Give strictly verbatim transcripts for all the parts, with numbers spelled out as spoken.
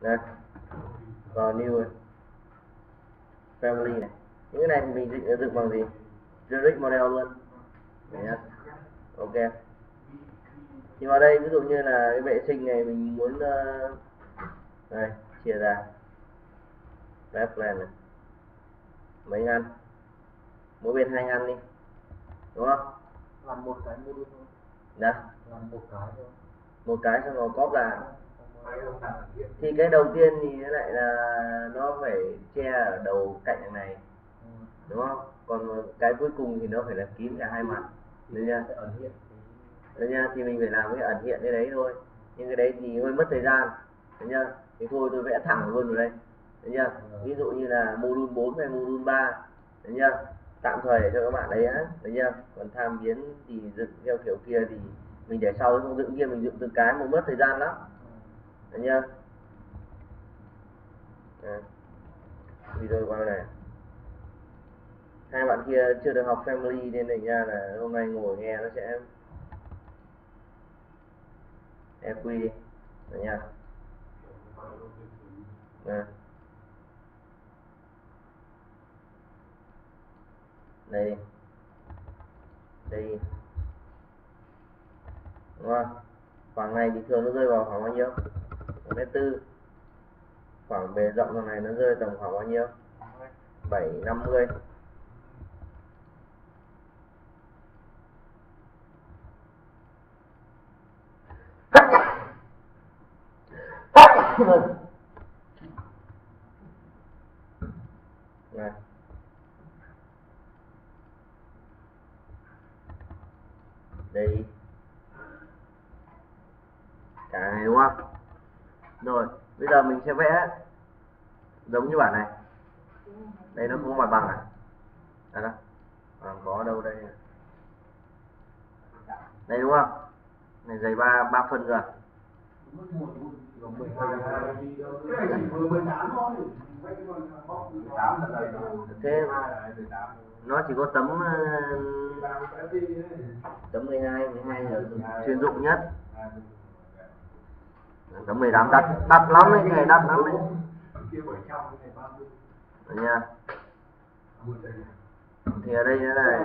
Đây, còn new family này, những cái này thì mình dựng, dựng bằng gì? Generic model luôn. Đấy nhá. Ok. thì vào đây ví dụ như là cái vệ sinh này mình muốn uh, đây chia ra web plan này mấy ngăn, mỗi bên hai ngăn đi, đúng không? Làm một cái module thôi. Đó, Làm một cái thôi. một cái xong rồi cóp là thì cái đầu tiên thì nó lại là nó phải che ở đầu cạnh đằng này, đúng không? Còn cái cuối cùng thì nó phải là kín cả hai mặt, được chưa? Được chưa? Thì mình phải làm cái ẩn hiện cái đấy thôi, nhưng cái đấy thì hơi mất thời gian, được chưa? Thì thôi tôi vẽ thẳng luôn vào đây, được chưa? Ví dụ như là module bốn hay module ba, được chưa? Tạm thời để cho các bạn đấy á, được chưa? Còn tham biến thì dựng theo kiểu kia thì mình để sau, không dựng kia mình dựng từng cái mà mất thời gian lắm, được chưa? À, video qua này, hai bạn kia chưa được học family nên thành ra là hôm nay ngồi nghe nó sẽ e quy đi, được nha. À. Đây đây, đúng không? Khoảng này thì thường nó rơi vào khoảng bao nhiêu? Một mét tư. Khoảng bề rộng thằng này nó rơi tầm khoảng bao nhiêu? Bảy năm mươi. Này. Đây. Cái này đúng không? Rồi, bây giờ mình sẽ vẽ giống như bản này. Đây nó cũng mặt bằng à? Đây đó. À, có ở đâu đây? Đây đúng không? Này dày ba ba phân rồi. Thế nó chỉ có tấm tấm mười hai, mười hai là chuyên dụng nhất. Tấm mười tám đắt đắt lắm đấy, cái này đắt lắm đấy. Được nha. Thì ở đây nó này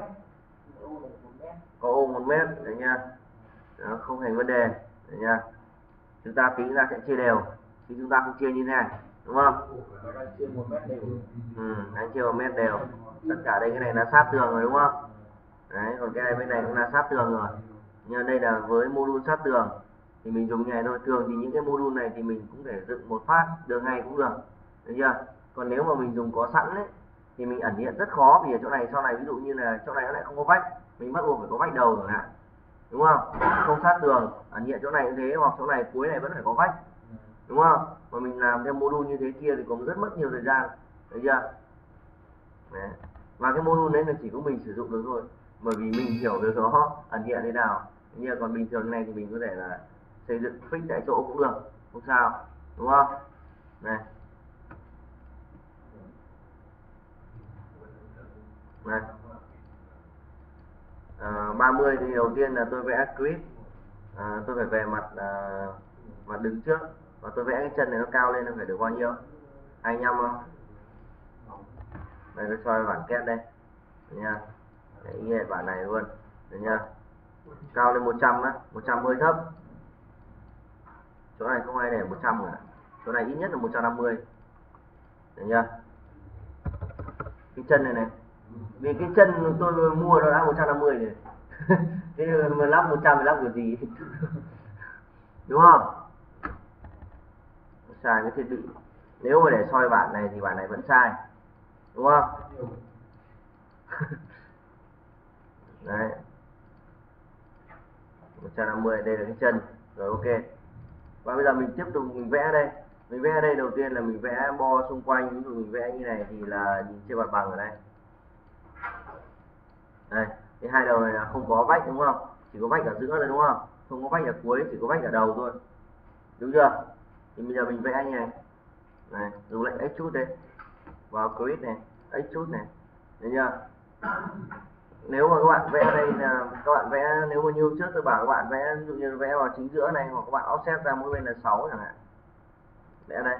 có ô một mét, đấy nha. Đó, không thành vấn đề, đấy nha. Chúng ta tính ra sẽ chia đều, chứ chúng ta không chia như thế này, đúng không? Chia một mét đều. Ừ, anh chia một mét đều. Tất cả đây cái này là sát tường rồi đúng không? Đấy, còn cái này bên này cũng là sát tường rồi. Nhưng đây là với module sát tường thì mình dùng như này thôi. Thường thì những cái module này thì mình cũng thể dựng một phát đường ngay cũng được, được chưa? Còn nếu mà mình dùng có sẵn đấy thì mình ẩn hiện rất khó, vì ở chỗ này sau này ví dụ như là chỗ này nó lại không có vách, mình bắt buộc phải có vách đầu chẳng hạn, đúng không? Không sát tường, ẩn hiện chỗ này cũng thế, hoặc chỗ này cuối này vẫn phải có vách, đúng không? Mà mình làm theo module như thế kia thì cũng rất mất nhiều thời gian, được chưa? Đấy. Và cái module đấy là chỉ có mình sử dụng được thôi, bởi vì mình hiểu được nó ẩn hiện thế nào. Nhưng còn bình thường này thì mình có thể là xây dựng fix tại chỗ cũng được, không sao, đúng không? Này, này. À, ba mươi thì đầu tiên là tôi vẽ grid, à, tôi phải về mặt à, mặt đứng trước, và tôi vẽ cái chân này nó cao lên nó phải được bao nhiêu? hai mươi lăm không? Đây tôi cho bản kết đây, được nha. Đấy, bản này luôn, được nha. Cao lên một trăm á, một trăm hơi thấp. Chỗ này không ai để một trăm cả, chỗ này ít nhất là một trăm năm mươi, được chưa? Cái chân này này, vì cái chân tôi mua nó đã một trăm năm mươi rồi. Thế mà lắp một trăm thì lắp kiểu gì? Đúng không? Sai cái thiết bị. Nếu mà để soi bản này thì bản này vẫn sai, đúng không? Đấy, một trăm năm mươi, đây là cái chân rồi, ok. Và bây giờ mình tiếp tục mình vẽ đây. Mình vẽ đây đầu tiên là mình vẽ bo xung quanh, ví dụ mình vẽ như này thì là nhìn trên mặt bằng ở đây. Đây, cái hai đầu này là không có vách đúng không? Chỉ có vách ở giữa thôi đúng không? Không có vách ở cuối, chỉ có vách ở đầu thôi. Đúng chưa? Thì bây giờ mình vẽ như này. Này, dùng lệnh extrude đây. Vào grid này, extrude này. Được chưa? Nếu mà các bạn vẽ đây là các bạn vẽ, nếu mà như trước tôi bảo các bạn vẽ ví dụ như vẽ vào chính giữa này, hoặc các bạn offset ra mỗi bên là sáu chẳng hạn. vẽ đây.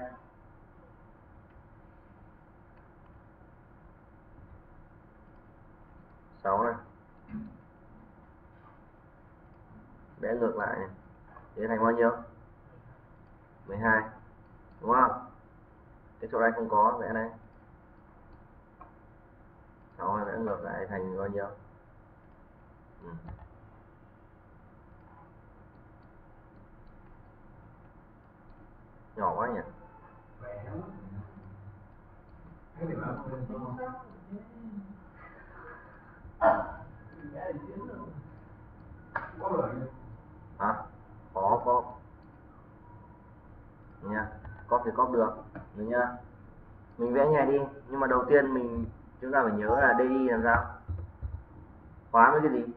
Sáu này. Vẽ ngược lại này. Thế thành bao nhiêu? mười hai. Đúng không? Cái chỗ này không có, vẽ đây. Sáu này vẽ ngược lại thành bao nhiêu? Ừ. Nhỏ quá nhỉ? Hả? Có, có. Nha. Copy thì copy được. Được nha. Mình vẽ nhẹ đi, nhưng mà đầu tiên mình chúng ta phải nhớ là đê i làm sao? Khóa với cái gì?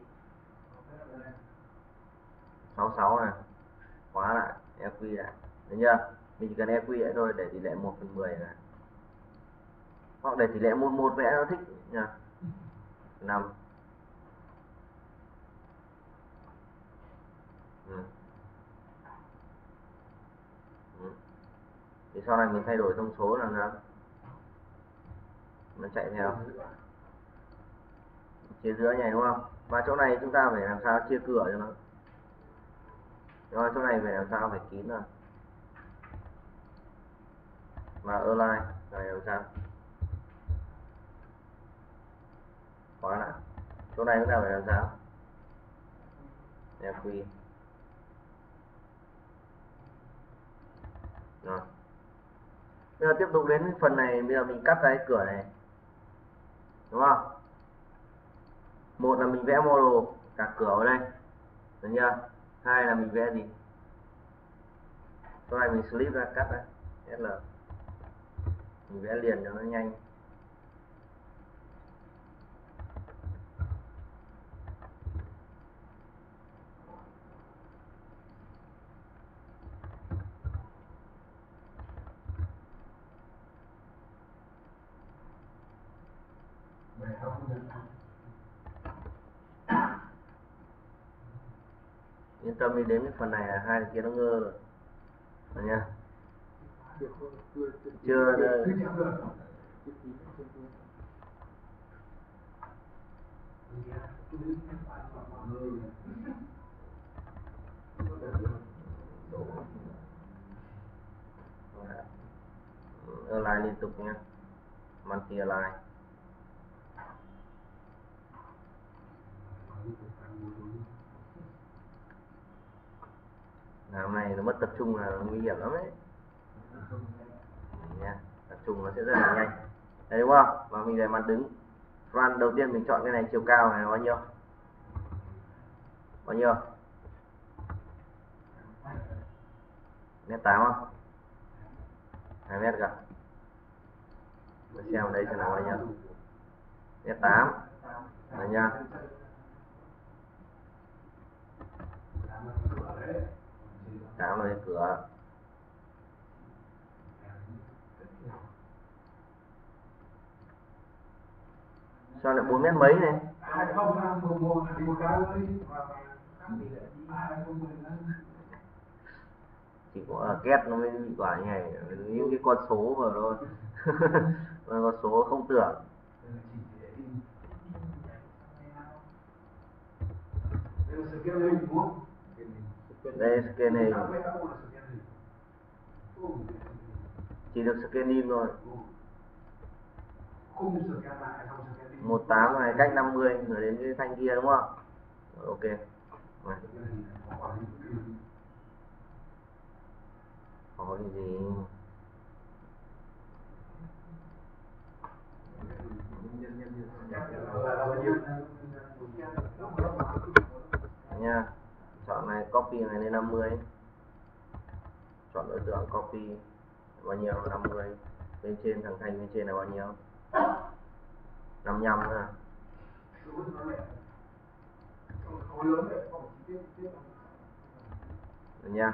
sáu mươi sáu này. Khóa lại, e quy lại. Được chưa? Mình chỉ cần e quy lại thôi để tỷ lệ một phần mười này. Hoặc để tỷ lệ một một vẽ nó thích nha. năm. Ừ. Ừ. Thì sau này mình thay đổi thông số là sao? Nó chạy theo chia giữa này đúng không? Và chỗ này chúng ta phải làm sao chia cửa cho nó. Rồi chỗ này phải làm sao phải kín rồi. Và align này làm sao? Khóa lại. Chỗ này chúng ta phải làm sao? e quy. Rồi. Bây giờ tiếp tục đến phần này, bây giờ mình cắt cái cửa này. Đúng không? Một là mình vẽ model cả cửa ở đây. Được chưa? Hai là mình vẽ gì? Chỗ này mình slip ra cắt đây. ét lờ. Mình vẽ liền cho nó nhanh. Yên tâm đi, đến cái phần này là hai cái kia nó ngơ rồi. Được nha. Chưa đây. Align liên tục nha. Multi align. Làm này nó mất tập trung là nguy hiểm lắm đấy. Nha. Tập trung nó sẽ rất là nhanh. Đấy đúng không? Và mình về mặt đứng. Run đầu tiên mình chọn cái này, chiều cao này bao nhiêu? Bao nhiêu? Mét tám không? hai mét cả. Mình xem đây xem nào bao nhiêu. Mét tám. Đấy nha. Tám là cái cửa. Sao lại bốn mét mấy này? Chỉ có ở két nó mới bị quả như này, những cái con số vào thôi. Con số không tưởng. Đây scan hình. Chỉ được scan in thôi. một tám này cách năm mươi rồi đến cái thanh kia đúng không? Rồi, ok. Này. Có cái gì? Nha. Chọn này copy này lên năm mươi. Chọn đối tượng copy bao nhiêu? năm mươi. Bên trên thằng thanh bên trên là bao nhiêu? năm mươi lăm nữa. Được nha.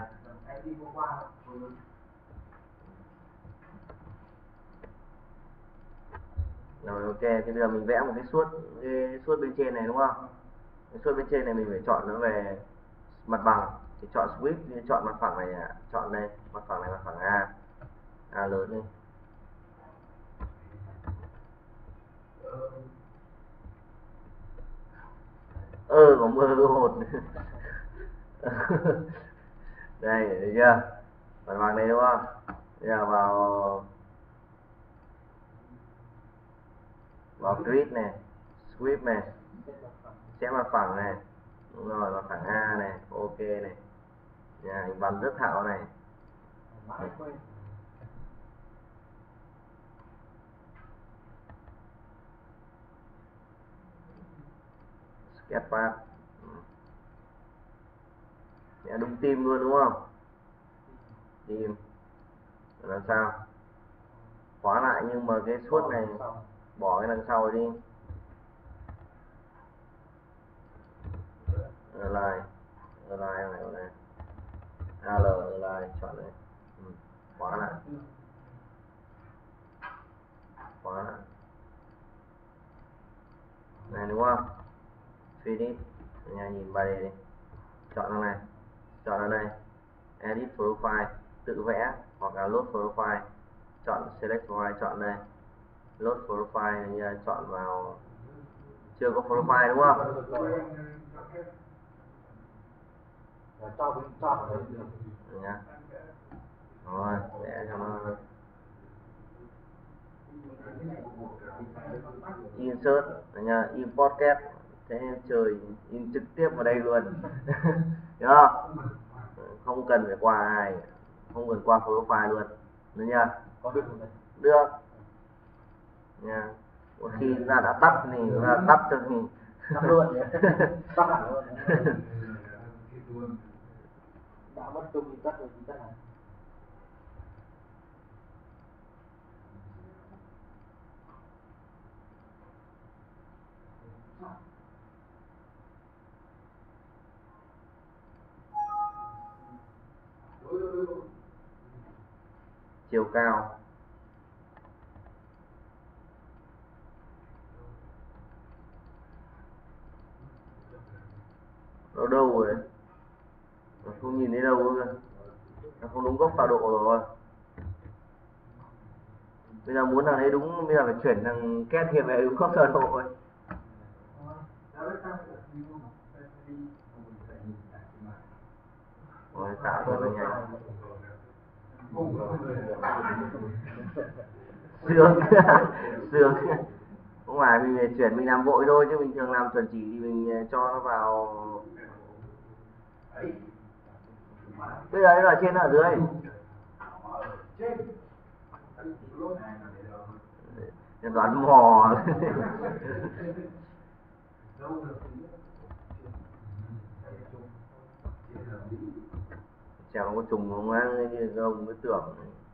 Rồi ok, thì bây giờ mình vẽ một cái suốt cái suốt bên trên này đúng không? Cái suốt bên trên này mình phải chọn nó về mặt bằng thì chọn switch, chọn mặt phẳng này, chọn đây mặt phẳng này, mặt phẳng A. lớn lên. Ơ có mưa hột. Đây thấy chưa, mặt bằng này đúng không? Bây giờ vào vào grid này, sweep này, sẽ mặt phẳng này, đúng rồi, mặt phẳng A này, ok này, nhà hình bắn rất thạo này. Sketch path sẽ đúng tim luôn đúng không? Tim làm sao khóa lại, nhưng mà cái suốt này bỏ cái đằng sau đi. Align, align này này, al align chọn này, ừ. Khóa lại, khóa lại này đúng không? Finish, nhà nhìn bài này đi, chọn nó này, chọn nó đây, edit profile, tự vẽ hoặc là load profile, chọn select profile, chọn đây, load profile này, chọn vào, chưa có profile đúng không? Được nhá. Rồi, vẽ cho nó insert nha, import kết, thế trời in trực tiếp vào đây luôn. Được không? Không cần phải qua ai, không cần qua profile luôn, được nha. Được nha. Một khi ra đã tắt thì là tắt cho mình tắt luôn nhé. Tắt hẳn luôn. Đã mất công thì tắt rồi thì tắt hẳn. Chiều cao, nó đâu rồi, nó không nhìn thấy đâu cơ, nó không đúng góc cao độ rồi. Bây giờ muốn là thấy đúng, bây giờ phải chuyển thằng kết hiện về đúng góc cao độ rồi. Rồi tạo cho nó nhanh. Sướng. Sướng. Không phải mình phải chuyển, mình làm vội thôi, chứ bình thường làm chuẩn chỉ thì mình cho nó vào. Bây giờ nó ở trên, nó ở dưới. Để đoán mò. Chèo nó có trùng không á, như ông mới tưởng.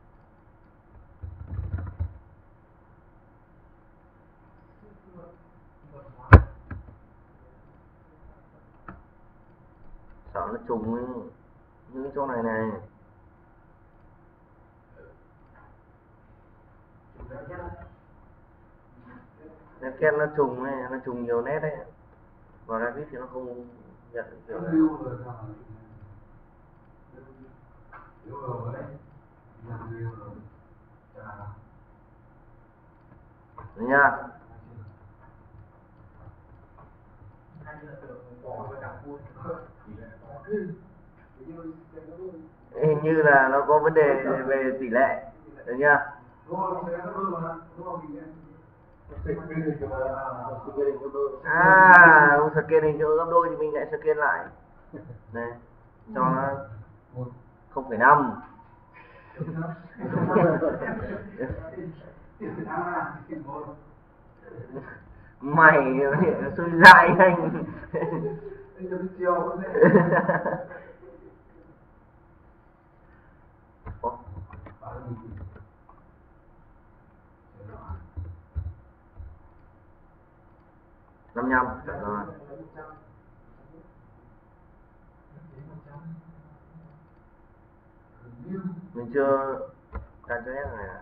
Sợ nó trùng ấy, những chỗ này này. Nét kết nó trùng ấy, nó trùng nhiều nét đấy. Vào Revit thì nó không nhận kiểu này. Đấy nha. Hình như là nó có vấn đề về tỷ lệ, được nha. À, ông scan hình cho gấp đôi thì mình lại scan lại. Này, cho nó không phẩy năm. Mày xui dại anh. năm nhăm rồi. Mình chưa đặt cho hết này à?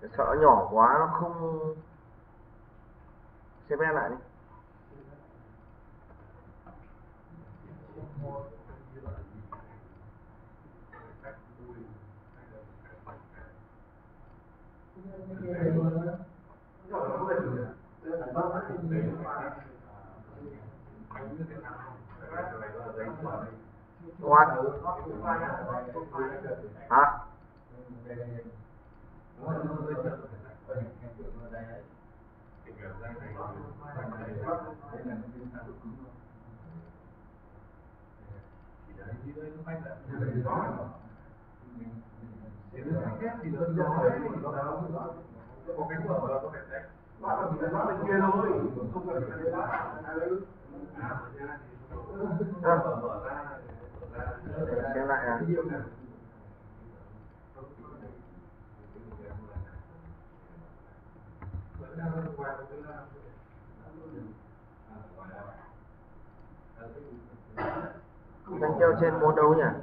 Sợ nhỏ quá nó không. Xếp em lại đi. What? Hả? À, xem lại à. Đang treo trên môn đâu nhỉ?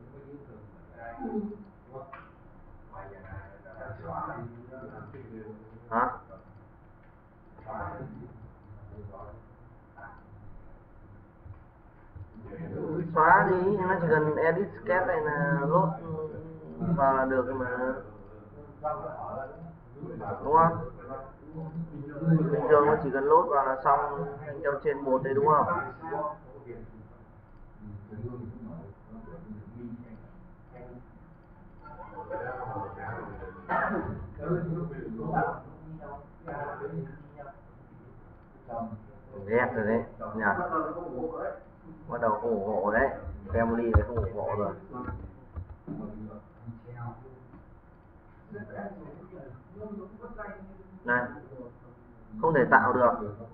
Hả? Xóa đi, nó chỉ cần edit sketch này là load vào là được mà, đúng không? Bình thường nó chỉ cần load vào là xong, anh treo trên một đấy đúng không? Ghét rồi đấy nhỉ, bắt đầu không ủng hộ đấy, family này không ủng hộ rồi. Này, không thể tạo được.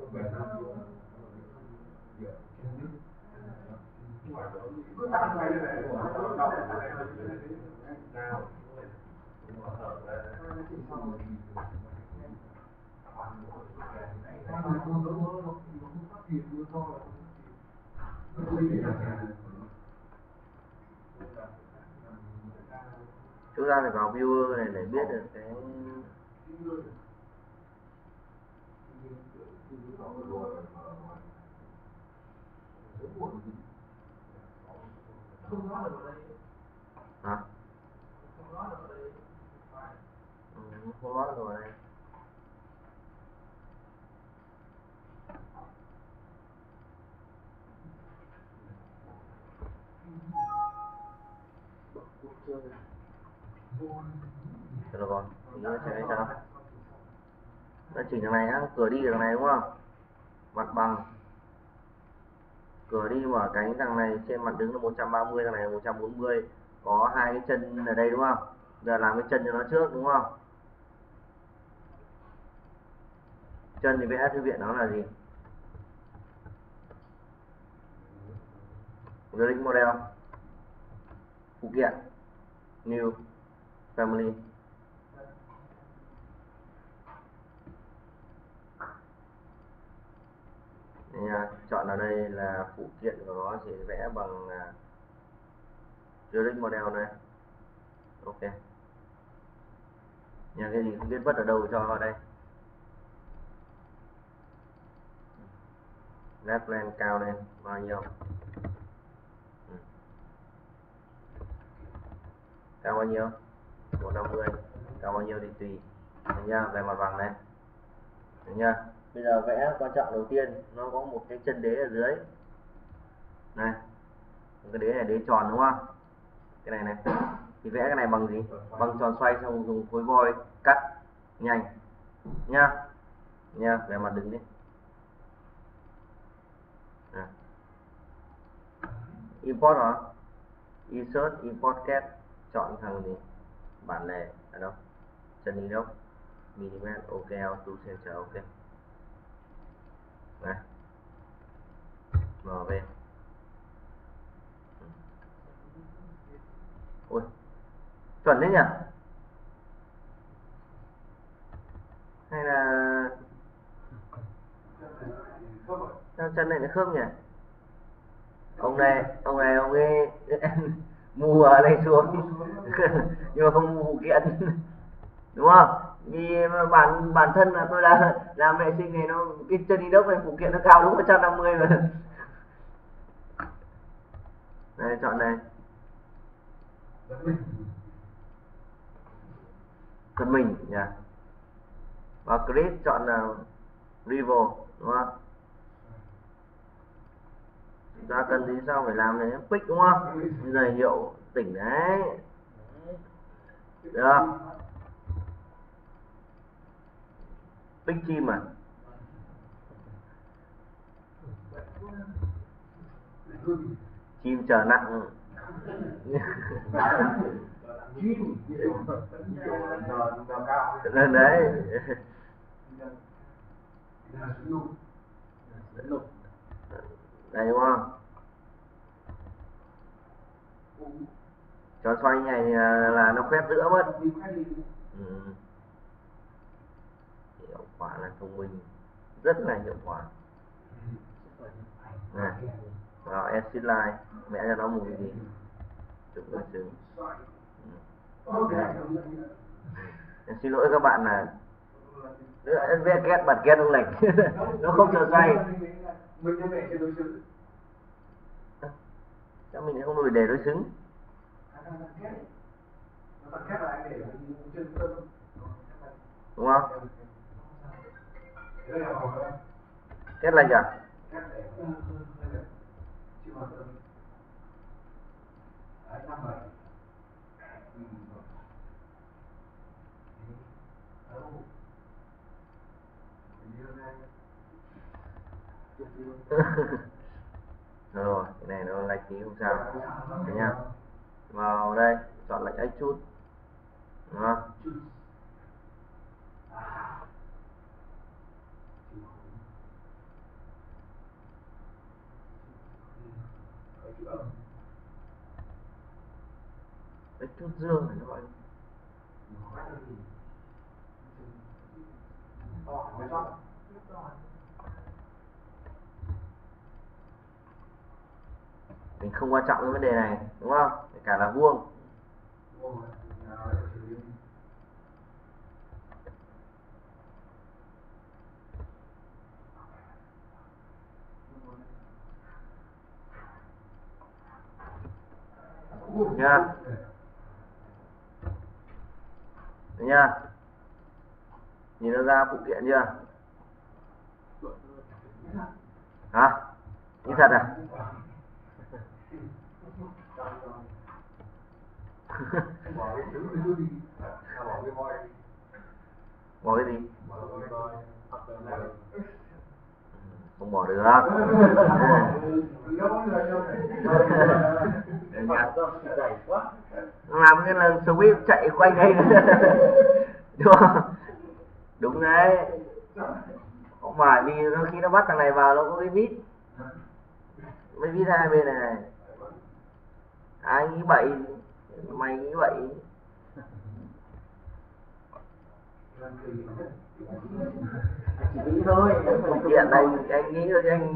Chúng ta phải vào viewer này để biết được cái hả? Ừ, không nói rồi này. Được rồi, thì nó sẽ sao? Nó chỉnh thằng này á, cửa đi thằng này đúng không? Mặt bằng. Cửa đi mở cánh thằng này trên mặt đứng là một trăm ba mươi, thằng này là một trăm bốn mươi. Có hai cái chân ở đây đúng không? Giờ làm cái chân cho nó trước đúng không? Chân thì vẽ thư viện nó là gì? Grid model. Phụ kiện. New. Family. Nha, chọn ở đây là phụ kiện của nó chỉ vẽ bằng Grid model này. Ok. Nhà cái gì không biết vứt ở đâu cho vào đây. Left lên cao lên bao nhiêu? Ừ. Cao bao nhiêu? một trăm năm mươi. Cao bao nhiêu thì tùy. Được nha, về mặt bằng này. Được nha. Bây giờ vẽ quan trọng đầu tiên, nó có một cái chân đế ở dưới. Này. Cái đế này đế tròn đúng không? Cái này này. Thì vẽ cái này bằng gì? Bằng tròn xoay, xong dùng khối voi cắt nhanh nha. Nha, về mặt đứng đi. À. Import hả? Insert, import cat. Chọn thằng gì? Bản lề ở đâu? Chân đi đâu? Minimate, ok, auto center, ok. Này. Mở về. Ôi, chuẩn đấy nhỉ? Hay là sao chân này nó khớp nhỉ? Ông này, ông này ông ấy mua ở đây xuống nhưng mà không mua phụ kiện đúng không? vì mà bản bản thân là tôi là làm vệ sinh này, nó cái chân inox này phụ kiện nó cao đúng một trăm năm mươi mà. Đây chọn này, giật mình nhỉ. Và Chris chọn là Rival đúng không? Chúng ta cần gì sao phải làm này pick đúng không? Bây giờ hiệu tỉnh đấy. Được. Pick chim à? Chim chờ nặng. Lên đấy. Đây đúng không? Cho xoay như này thì là, là nó khoét giữa mất. Ừ. Hiệu quả là thông minh, rất là hiệu quả. Này. Rồi exit line, mẹ cho nó mùi gì? Chụp cái trứng. Em xin lỗi các bạn là vẽ két bật két không lệch. Nó không chờ xoay. Cho mình lại không đổi để đối xứng. Đúng không? Két lệch à? Rồi, cái này nó lệch tí không sao. Đấy nha. Vào đây, chọn lệch ếch chút. Đúng không? Ếch chút dương này các bạn. Mình không quan trọng cái vấn đề này đúng không? Kể cả là vuông. Nha. Đấy nha. Nhìn nó ra phụ kiện chưa? Hả? Như thật à? Bỏ cái gì? Không bỏ được. Làm cái lần switch chạy quanh đây. Đúng không? Đúng đấy. Không phải vì nó khi nó bắt thằng này vào nó có cái vít. Mấy vít hai bên này. Ai nghĩ bậy, mày nghĩ bậy. Chỉ nghĩ thôi, phụ kiện này anh nghĩ thôi chứ anh.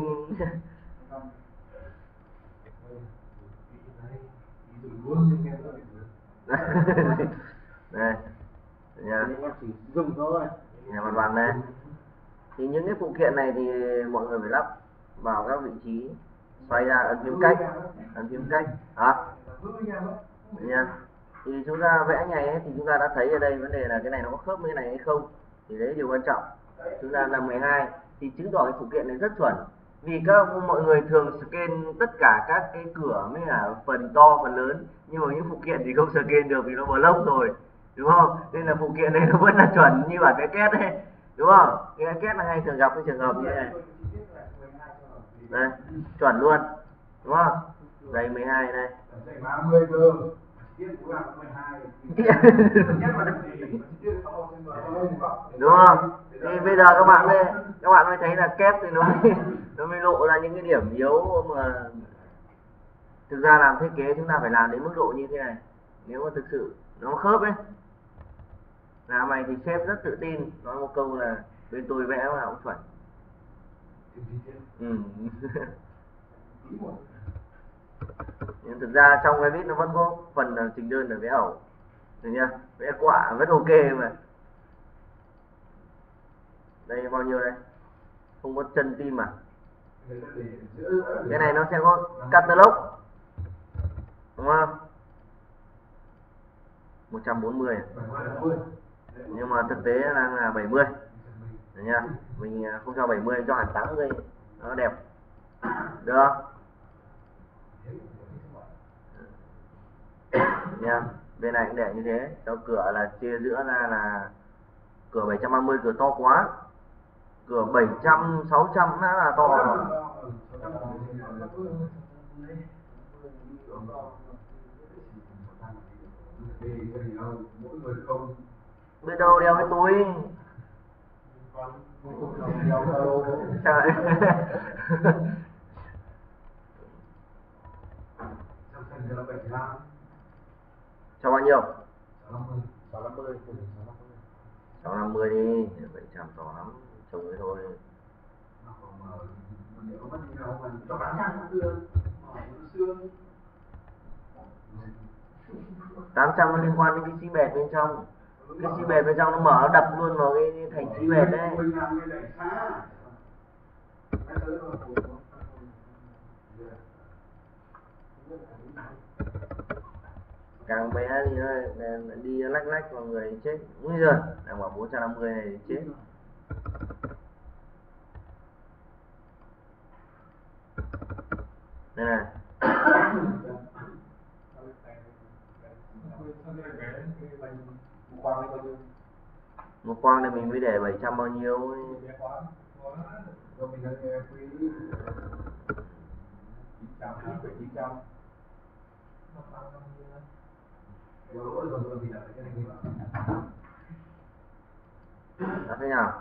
Đây nha, chỉ dùng thôi nhà mặt bằng này. Thì những cái phụ kiện này thì mọi người phải lắp vào các vị trí, xoay ra ấn phím cách, ấn phím cách hả? Nha. Thì chúng ta vẽ nhảy ấy, thì chúng ta đã thấy ở đây vấn đề là cái này nó có khớp với cái này hay không, thì đấy điều quan trọng. Chúng ta làm mười hai thì chứng tỏ cái phụ kiện này rất chuẩn, vì các mọi người thường scan tất cả các cái cửa mới là phần to phần lớn, nhưng mà những phụ kiện thì không scan được vì nó block rồi, đúng không? Nên là phụ kiện này nó vẫn là chuẩn như bản cái két đấy, đúng không? Cái két là hay thường gặp cái trường hợp như này. Đây, chuẩn luôn, đúng không? Đây mười hai này. Đúng không? Thì bây giờ các bạn mới các bạn mới thấy là kép thì nó mới, nó mới lộ ra những cái điểm yếu mà thực ra làm thiết kế chúng ta phải làm đến mức độ như thế này. Nếu mà thực sự nó khớp ấy, làm này thì sếp rất tự tin nói một câu là bên tôi vẽ là cũng chuẩn. Ừ. Nhưng thực ra trong cái viết nó vẫn có phần trình đơn là vẽ ẩu, được chưa? Vẽ quả vẫn ok mà. Đây bao nhiêu đây? Không có chân tim à? Cái này nó sẽ có catalog đúng không? một trăm bốn mươi nhưng mà thực tế đang là bảy mươi. Đấy nha, mình không cho bảy mươi, cho hẳn tám mươi nó đẹp được không? Nha, bên này cũng để như thế, cho cửa là chia giữa ra là cửa bảy trăm ba mươi cửa to quá, cửa bảy trăm sáu trăm đã là to rồi. Biết đâu đeo cái túi. Trời. Cho bao nhiêu? sáu năm mươi đi, bảy trăm to lắm, trồng cái thôi. tám trăm nó liên quan đến cái xi bẹt bên trong. Cái xi bẹt bên trong nó mở, nó đập luôn vào cái thành xi bẹt đấy. Càng bé thì nó đi lách lách vào người chết. Úi giời, đang bảo bốn trăm năm mươi này thì chết. Đây này. Một quang thì mình mới để bảy trăm bao nhiêu ấy. Đó thế nào?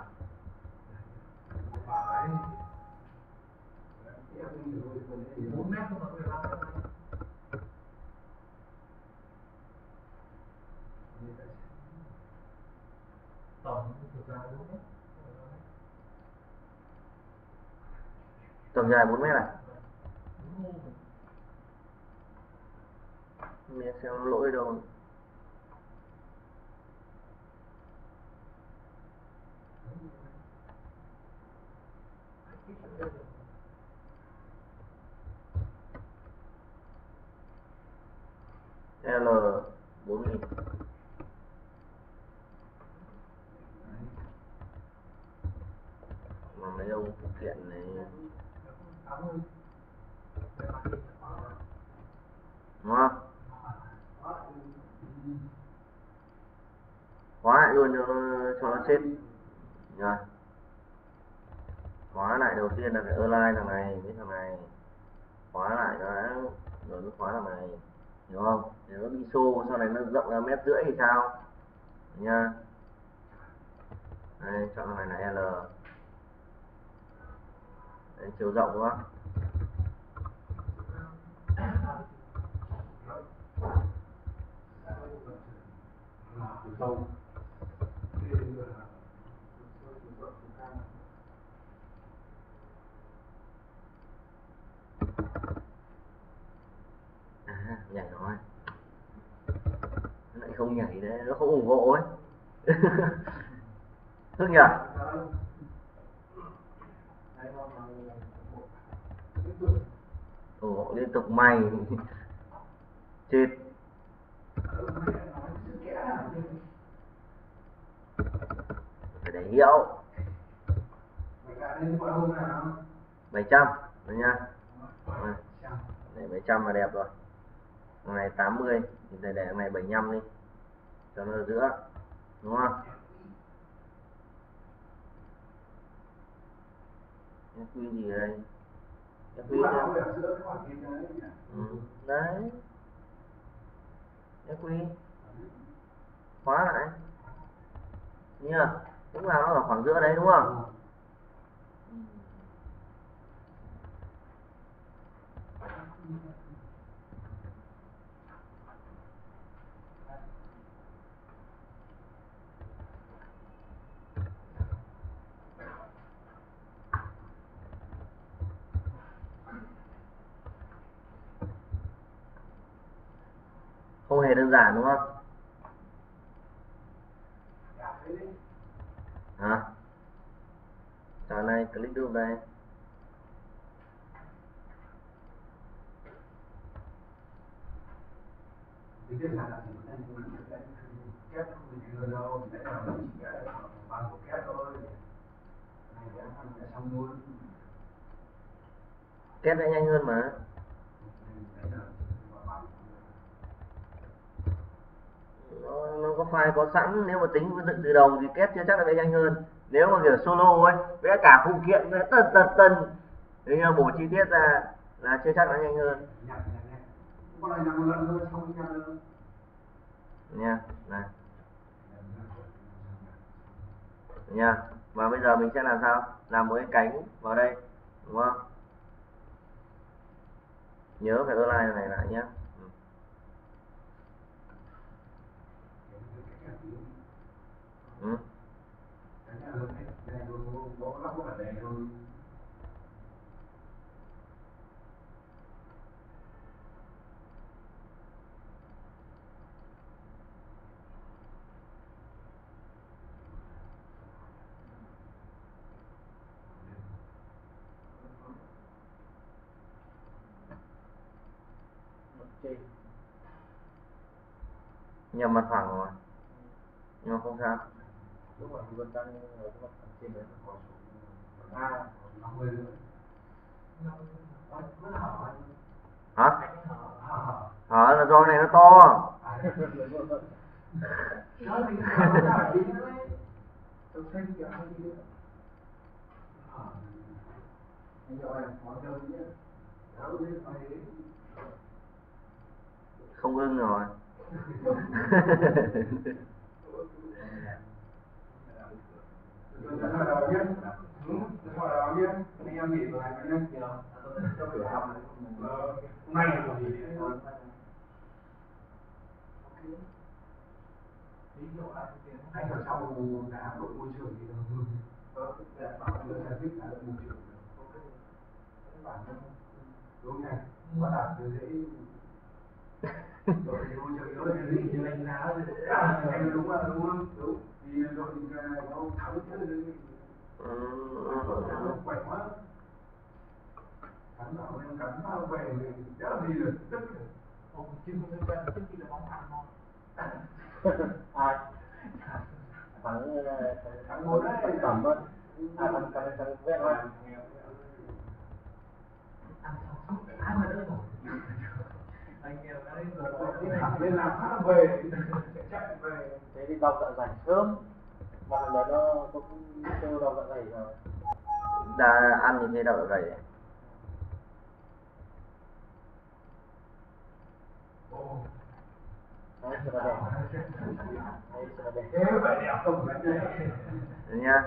Tổng dài bốn mét à? Mẹ xem lỗi đâu. L bốn nghìn. Mà mấy ông phụ kiện này đúng không? Khóa lại luôn cho, cho nó chết rồi. Khóa lại đầu tiên là phải align thằng này với thằng này, khóa lại nó đã rồi mới khóa thằng này, hiểu không? Để nó đi xô sau này nó rộng ra mét rưỡi thì sao nha. Đây, chọn thằng này là L. Đấy, chiều rộng đúng không? À, nhảy rồi. Nó lại không nhảy đấy, nó không ủng hộ ấy. Thức nhỉ? Ủng hộ liên tục mày. Chết. Phải để hiệu. bảy trăm rồi nha. Để bảy trăm là đẹp rồi. Thằng này tám mươi thì để để thằng này bảy mươi lăm đi cho nó ở giữa, đúng không? Cái quy gì đây? Cái quy đây. Ừ. Đấy. Cái quy khóa lại nha, lúc nào nó ở khoảng giữa đấy đúng không? Không hề đơn giản đúng không? Hả? đục đây. Thì cái là anh kép mình người đâu để nào mình chỉ cái bằng của kép thôi. Này để ăn cái xong luôn. Kép sẽ nhanh hơn mà. Nó, nó có file có sẵn, nếu mà tính dựng từ đầu thì kép chưa chắc là sẽ nhanh hơn. Nếu mà kiểu solo ấy, với cả phụ kiện với tần tần tần thì bổ chi tiết ra là chưa chắc nó nhanh hơn. Con này nằm lần thôi xong nha. Nha, này. Nha. Và bây giờ mình sẽ làm sao? Làm một cái cánh vào đây, đúng không? Nhớ phải align này lại nhé. Ừ. Nhầm mặt phẳng rồi, nhưng mà không sao. Lúc mà mình đang ở mặt trên đấy có số A năm mươi nữa. Hả? Hả là do này nó to. Không ưng rồi. Anh ở trong đã đội môi trường thì nó bản thân là thích là môi trường. Bản thân đúng này, bắt đạt từ dễ đội môi trường nó là gì thì đánh giá anh đúng là đúng không? Đúng thì đội nó thắng chứ nó khỏe quá. Thắng nào nên cắn vào về thì đỡ gì được tức. Ông chứ không quen trước khi là bóng thẳng không? Ai? Thắng thắng một đấy tầm mất. À thằng thằng thằng ven thôi. Ai mà đỡ rồi. Anh kêu đã đến giờ thẳng lên làm phát về chạy về. Thế thì đau dạ dày sớm. Mà lần đấy nó có kêu đau dạ dày rồi. Đã ăn thì thấy đau dạ dày. Đấy, sẽ là đẹp. Đấy, sẽ là đẹp. Thế phải đẹp không phải đây. Đấy nhá.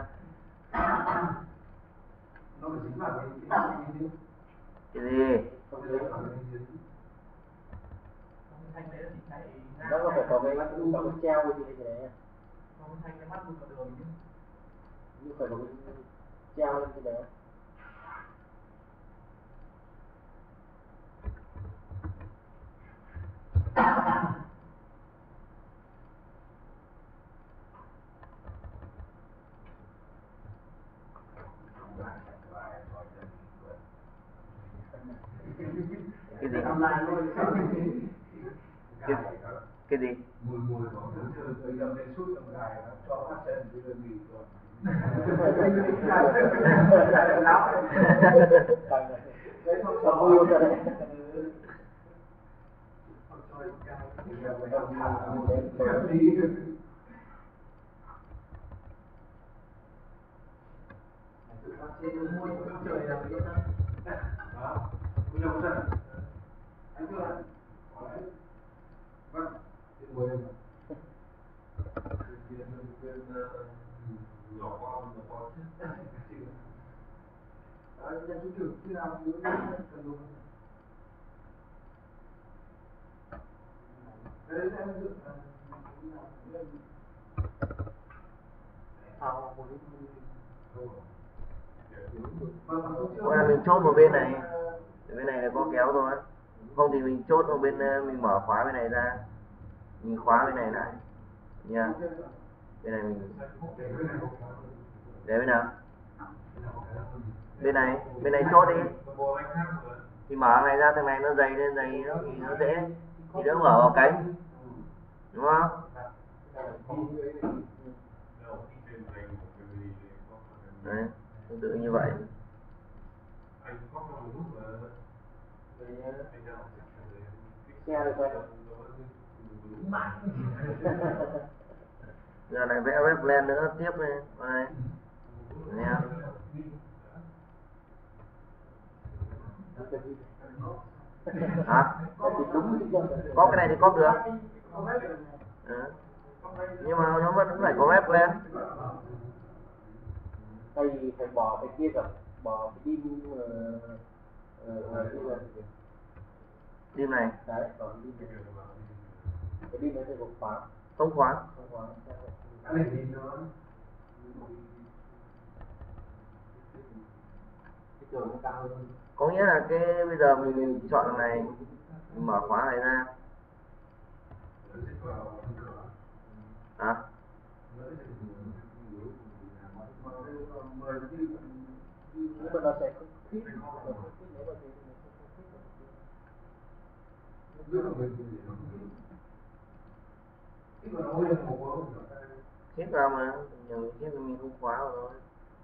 Nó phải dính vào cái cái Cái gì? không lấy vào cái gì. Nó có phải có cái có cái treo cái gì đấy. Không thanh cái mắt vào đường chứ. Như phải có cái treo lên cái đấy. Cái gì? Cái, cái gì? Mùi mùi có thứ chơi tới giờ lên suốt trong gài cho phát sen cái đơn vị rồi. Đấy không sợ mùi rồi đấy. Trên môi của trời là cái đó. Đó, bây giờ có thật. Anh chưa ạ? Vâng, cái mùi này. Nhỏ con, nhỏ con. Đấy, em chú thử khi nào muốn cần dùng. Đấy, em dự Thao một ít. Hoặc là mình chốt một bên này, bên này là có kéo thôi. Không thì mình chốt một bên, mình mở khóa bên này ra, mình khóa bên này lại nha. Bên này mình để bên nào? bên này bên này chốt đi, thì mở thằng này ra, thằng này nó dày lên dày nó thì nó dễ, thì đỡ mở vào cánh, đúng không? Đấy, tương tự như vậy. Xe được quay Giờ này vẽ web plan nữa tiếp này, đây nha. Hả? Có cái này thì có được. Ừ. Nhưng mà nó vẫn phải có web plan. thầy thầy bỏ cái kia rồi, bỏ cái pin uh, uh, Dim này. đấy, bỏ cái pin này. Cái pin đấy thì gục khóa. Không khóa. Không khóa. Cái này thì nó Cái trường nó cao hơn. Có nghĩa là cái bây giờ mình, mình chọn thằng này, mình mở khóa này ra. Hả? Nhưng mà nó sẽ không khít, nó không khít nếu mà thì nó không khít được. Khít vào mà, nhưng khít mình không khóa vào thôi.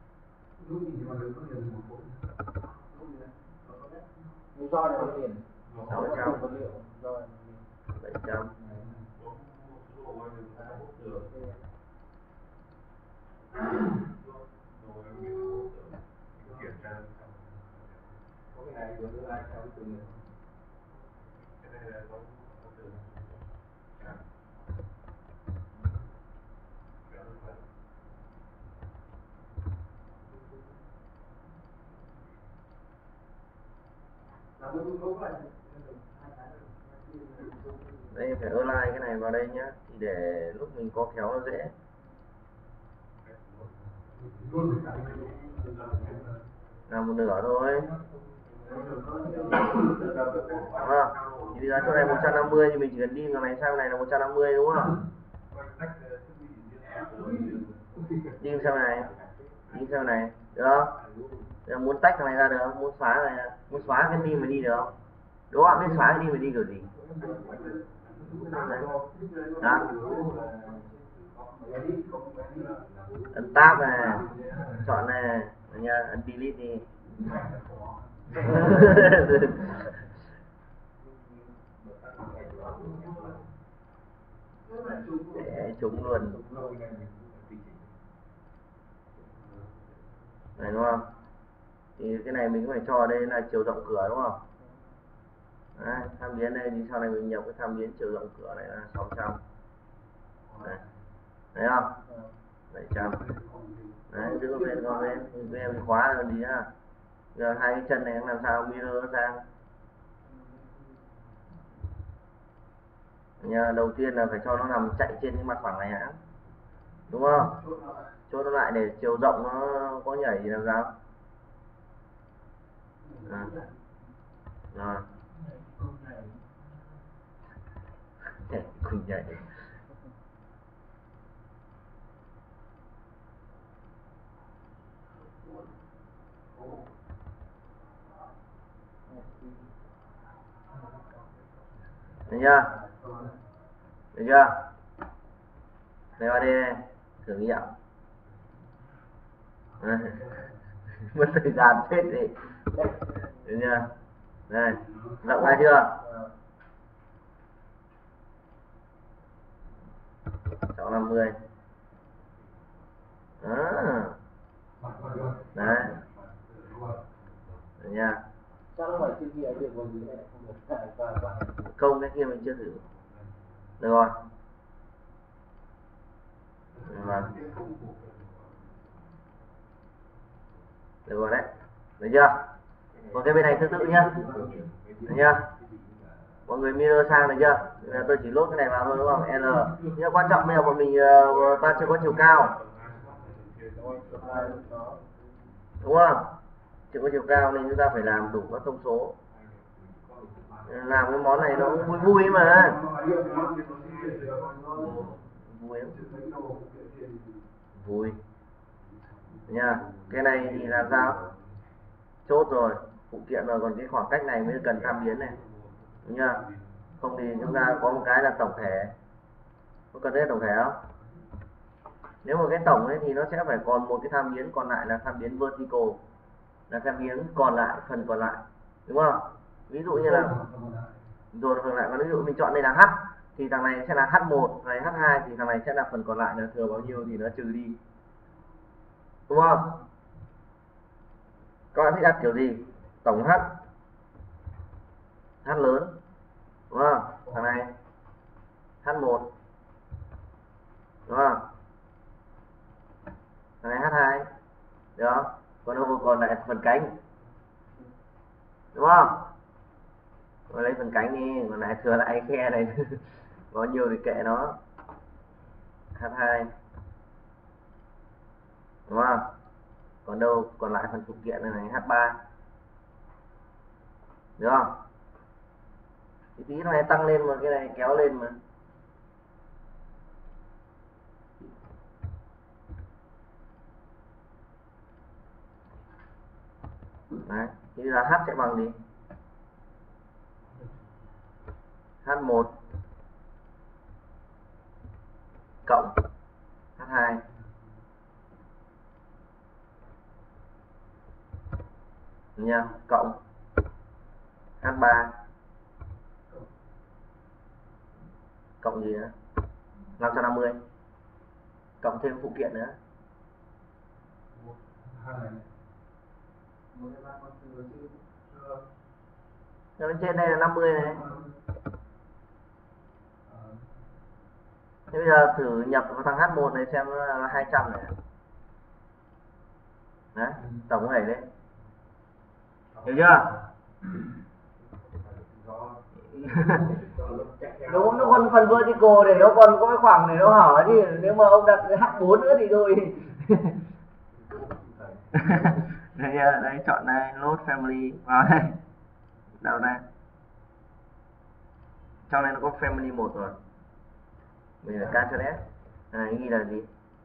Nhưng do này nó liền. sáu trăm, vật liệu do bảy trăm. có cái này vừa đưa lại theo từ này. Cái này là có từ Đây phải align cái này vào đây nhá, thì để lúc mình có kéo nó dễ. Làm một nửa thôi. À, thì bây giờ chỗ này một trăm năm mươi thì mình chỉ cần đi vào này sang này là một trăm năm mươi đúng không? Đi sang này, đi sang này, được không? Giờ muốn tách thằng này ra được không? Muốn xóa này, muốn xóa cái đi mà đi được không? Đúng không? Biết xóa cái đi mà đi kiểu gì? Đó. Ấn tab này, chọn này, nha, ấn delete đi. Để trúng luôn. Này đúng không? Thì cái này mình phải cho đây là chiều rộng cửa đúng không? Đấy, tham biến đây thì sau này mình nhập cái tham biến chiều rộng cửa này là sáu trăm. Đấy. Thấy không? bảy trăm. Đấy, giữ bên con bên, bên em khóa rồi gì á. Giờ hai cái chân này làm sao mirror nó sang. Nhà đầu tiên là phải cho nó nằm chạy trên cái mặt phẳng này hả? Đúng không? Cho nó lại để chiều rộng nó có nhảy gì làm sao? À. Rồi. Cùng nhảy. Được chưa? Được chưa? Đây vào đây này, thử nghiệm. Mất thời gian chết đi. Được chưa? Đây, rộng ra chưa? sáu trăm năm mươi. À. Đấy. Được nha. Chắc nó phải chưa kia được vào dưới này không được. Và và Không, cái kia mình chưa thử. Được rồi. Vâng. Được rồi đấy. Được chưa? Còn cái bên này tương tự nhá. Được chưa? Mọi người mirror sang được chưa? Giờ tôi chỉ lốt cái này vào thôi đúng không? L. Nhưng quan trọng bây giờ bọn mình uh, ta chưa có chiều cao. Đúng không? Chưa có chiều cao nên chúng ta phải làm đủ các thông số. Làm cái món này nó vui vui mà. Vui lắm. Vui. Nha. Cái này thì làm sao? chốt rồi, phụ kiện rồi, còn cái khoảng cách này mới cần tham biến này, đúng chưa? Không thì chúng ta có một cái là tổng thể, có cần thiết tổng thể không? Nếu mà cái tổng ấy thì nó sẽ phải còn một cái tham biến, còn lại là tham biến vertical, là tham biến còn lại, phần còn lại, đúng không? Ví dụ như là rồi phần lại, còn ví dụ mình chọn đây là H thì thằng này sẽ là H một, này H hai thì thằng này sẽ là phần còn lại, là thừa bao nhiêu thì nó trừ đi, đúng không? Các bạn thích đặt kiểu gì? Tổng H, H lớn, đúng không? Thằng này H một, đúng không? Thằng này H hai, được không? Còn đâu còn lại phần cánh, đúng không? Rồi lấy phần cánh đi, còn lại thừa lại khe này có nhiều thì kệ nó. H hai, đúng không? Còn đâu còn lại phần phụ kiện này, này H ba, được không? Cái tí này tăng lên mà cái này kéo lên mà. Đấy, thì là H sẽ bằng gì? H một cộng H hai nha, cộng H ba cộng gì nữa? năm trăm năm mươi cộng thêm phụ kiện nữa. Rồi bên trên đây là năm mươi này. Thế bây giờ thử nhập vào thằng H một này xem là hai trăm này. Đấy, tổng này đấy. Hiểu chưa? Nó, nó còn phần vertical để nó còn có cái khoảng để nó hở chứ, nếu mà ông đặt H bốn nữa thì thôi. Đây, đây chọn đây, load family vào đây, đâu đây, trong này nó có family một rồi, mình là K cho S, này ghi là gì?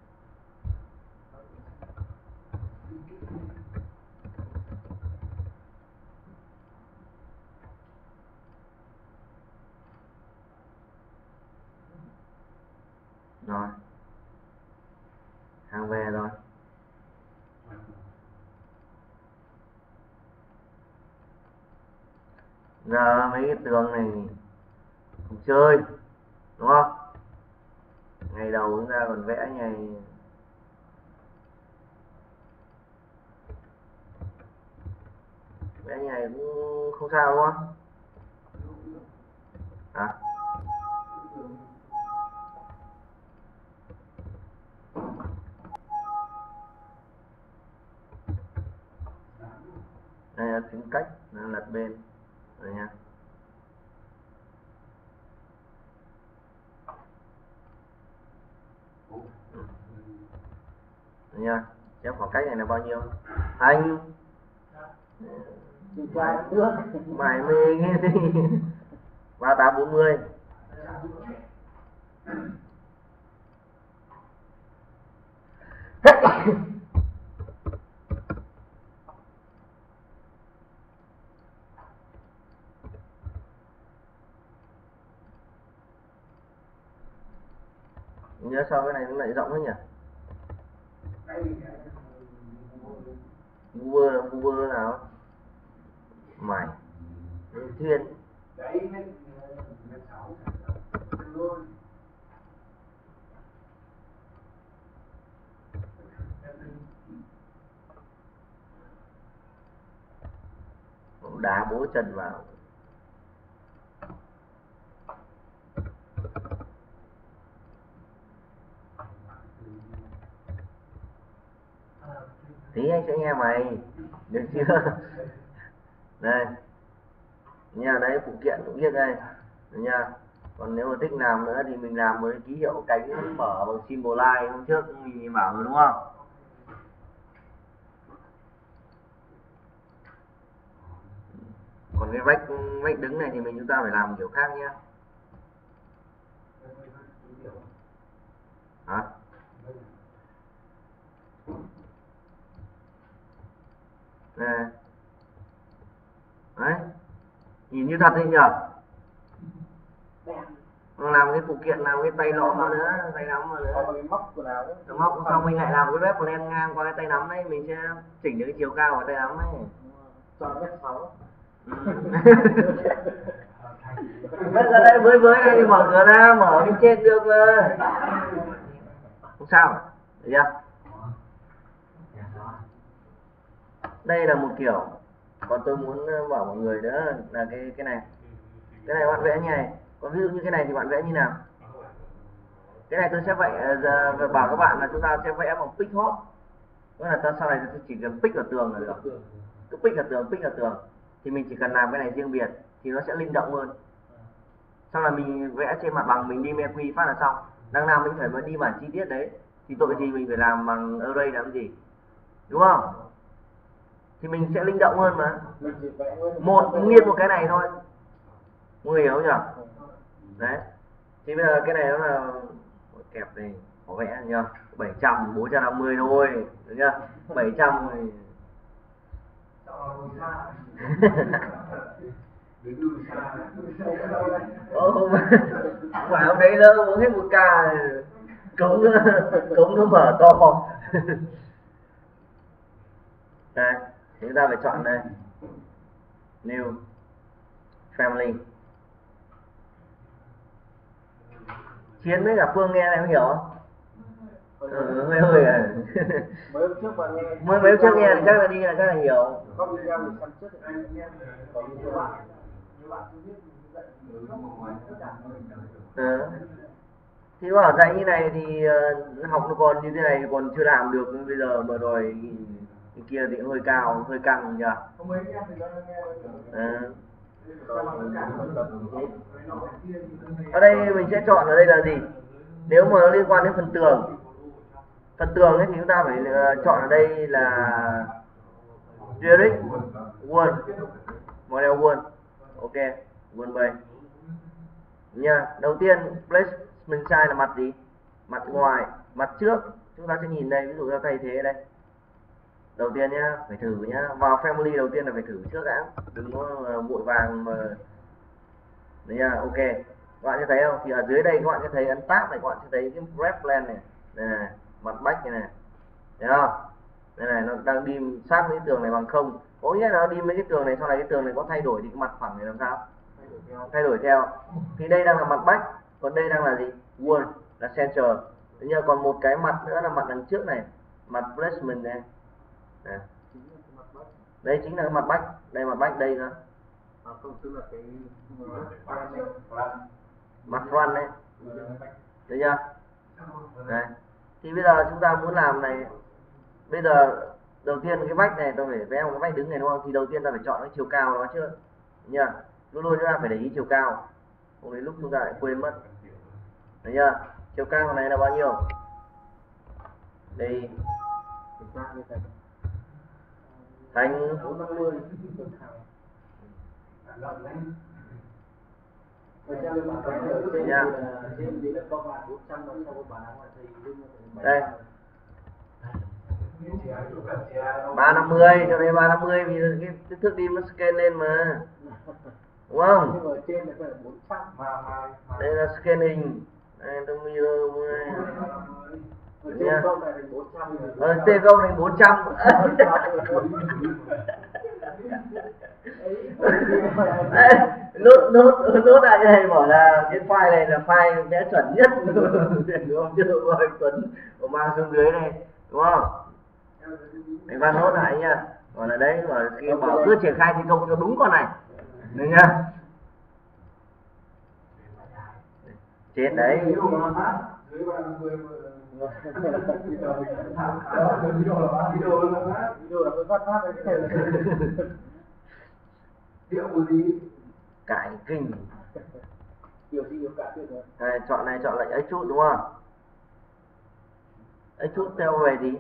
Rồi, hàng về rồi. Giờ mấy cái tường này không chơi, đúng không? Ngày đầu chúng ta còn vẽ ngày vẽ ngày cũng không sao, đúng không? À? Đây là tính cách, nó lật bên rồi nha. Rồi nha, xem khoảng cách này là bao nhiêu. Anh mải mê nghe gì? Ba tám bốn mươi. Nhớ sao cái này nó lại rộng thế nhỉ? Vua là vua nào? Mày Thiên. Đá bố chân vào. Tí anh sẽ nghe mày, được chưa? Đây nha, đấy phụ kiện cũng viết đây, được nha. Còn nếu mà thích làm nữa thì mình làm với ký hiệu cánh mở bằng symbol line hôm trước mình bảo rồi, đúng không? Còn cái vách vách đứng này thì mình chúng ta phải làm kiểu khác nhé. Hả? Nè, Đấy, nhìn như thật đấy nhở. Làm cái phụ kiện, làm cái tay lõm vào nữa, tay nắm vào nữa. Có cái móc của nào đấy. Cái móc xong mình lại làm cái web plan ngang qua cái tay nắm đấy, mình sẽ chỉnh được cái chiều cao của tay nắm đấy. Chọn mét sáu. Bây giờ đây mới mới đây mở cửa ra, mở bên trên được mà. Không sao, được chưa? Đây là một kiểu. Còn tôi muốn bảo mọi người nữa là cái cái này. Cái này bạn vẽ như này. Còn ví dụ như cái này thì bạn vẽ như nào? Cái này tôi sẽ vẽ giờ bảo các bạn là chúng ta sẽ vẽ bằng pick hop. Tức là ta sau này tôi chỉ cần pick ở tường là được. Cứ pick ở tường, pick ở tường. Thì mình chỉ cần làm cái này riêng biệt thì nó sẽ linh động hơn. Sau là mình vẽ trên mặt bằng, mình đi me quy phát là xong. Đằng nào mình phải đi bản chi tiết đấy. Thì tội gì mình phải làm bằng array làm gì? Đúng không? Thì mình sẽ linh động hơn mà. Một nguyên một cái này thôi. Mọi người hiểu không nhỉ? Đấy. Thì bây giờ cái này nó là kẹp này, có vẽ nhá. bảy trăm, bốn trăm năm mươi thôi, được chưa? bảy trăm thì Ô, không phải hôm đấy nữa uống hết một ca cống cống nó mở to. Đây, chúng ta phải chọn đây new family. Chiến với cả Phương nghe này không hiểu không? Ừ, hơi hơi à. Mấy hôm trước mà nghe. Mới mấy hôm trước nghe thì chắc là đi là chắc là hiểu. Có video thì xem trước thì anh nghe. Còn nhiều bạn, nhiều bạn không biết dạy người không ngoài tất cả người. Ừ. Thì bảo dạy như này thì uh, học nó còn như thế này còn chưa làm được, bây giờ mà đòi cái kia thì hơi cao, hơi căng nhỉ. Không mấy em thì đang nghe. Ừ. Ở đây mình sẽ chọn ở đây là gì? Nếu mà nó liên quan đến phần tường, phần tường ấy thì chúng ta phải uh, chọn ở đây là Direct Wall, model Wall. Ok, Wall base nha. Đầu tiên placement size là mặt gì? Mặt ngoài, mặt trước. Chúng ta sẽ nhìn đây, ví dụ ta thay thế đây. Đầu tiên nhá, phải thử nhá. Vào family đầu tiên là phải thử trước đã, đừng có uh, vội vàng mà. Đấy nha, ok. Các bạn sẽ thấy không? Thì ở dưới đây các bạn sẽ thấy ấn tab này, các bạn sẽ thấy cái graph plan này. Đây này, mặt back này này. Thấy không? Đây này, nó đang đi sát với cái tường này bằng không. Có nghĩa là nó đi với cái tường này, sau này cái tường này có thay đổi thì cái mặt phẳng này làm sao? Thay đổi theo. Thì đây đang là mặt back, còn đây đang là gì? Wall, là center. Thế nhưng còn một cái mặt nữa là mặt đằng trước này, mặt placement này. Đây. Đây chính là cái mặt back, đây mặt back đây nữa. À, không, tức là cái mặt front đấy, thấy chưa? Đây. Thì bây giờ chúng ta muốn làm này, bây giờ đầu tiên cái vách này tôi phải vẽ một cái vách đứng này đúng không? Thì đầu tiên ta phải chọn cái chiều cao đó chưa? Nha, luôn luôn chúng ta phải để ý chiều cao, không đến lúc chúng ta lại quên mất. Thấy chưa? Chiều cao này là bao nhiêu? Đây thành bốn trăm năm mươi. đây ba năm mươi cho đây ba năm mươi vì cái, cái thước đi nó scan lên mà, đúng không? Đây là scanning, đây tôi mi nha. Ờ, T công thành bốn trăm. nốt nốt nốt lại đây bảo là cái file này là file vẽ chuẩn nhất đúng không? Chứ rồi Tuấn của mang xuống dưới này đúng không? Anh Văn nốt lại nha. Còn là đấy mà khi bảo cứ triển khai thi công cho đúng con này được nhá. Chết đấy. Video là phát phát đấy. Điệu gì? Cải kinh. Điều gì cũng cả tuyệt rồi. Đây, chọn này chọn lệnh extrude đúng không? Extrude theo về gì?